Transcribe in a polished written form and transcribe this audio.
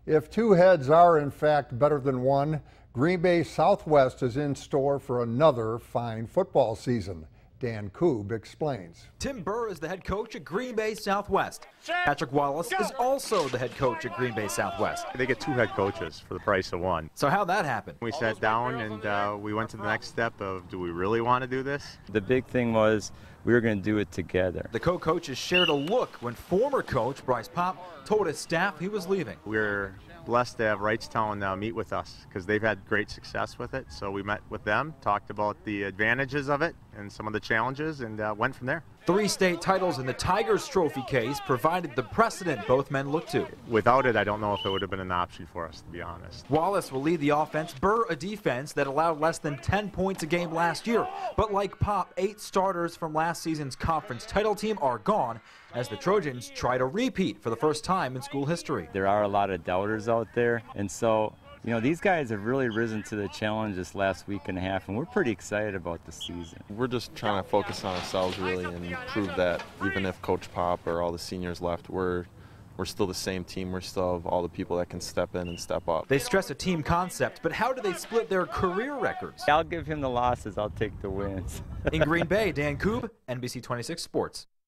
If two heads are in fact better than one, Green Bay Southwest is in store for another fine football season. Dan Koob explains. Tim Burr is the head coach at Green Bay Southwest. Patrick Wallace is also the head coach at Green Bay Southwest. They get two head coaches for the price of one. So how'd that happen? We sat down and we went to the next step of, do we really want to do this? The big thing was we were going to do it together. The co-coaches shared a look when former coach Bryce Popp told his staff he was leaving. We're blessed to have Wrightstown meet with us because they've had great success with it. So we met with them, talked about the advantages of it and some of the challenges, and went from there. 3 state titles in the Tigers Trophy case provided the precedent both men looked to. Without it, I don't know if it would have been an option for us, to be honest. Wallace will lead the offense, Burr a defense that allowed less than 10 points a game last year. But like Pop, 8 starters from last season's conference title team are gone as the Trojans try to repeat for the first time in school history. There are a lot of doubters out there, and so these guys have really risen to the challenge this last week and a half, and we're pretty excited about the season. We're just trying to focus on ourselves really and prove that even if Coach Pop or all the seniors left, we're still the same team. We still have all the people that can step in and step up. They stress a team concept, but how do they split their career records? I'll give him the losses, I'll take the wins. In Green Bay, Dan Koob, NBC 26 Sports.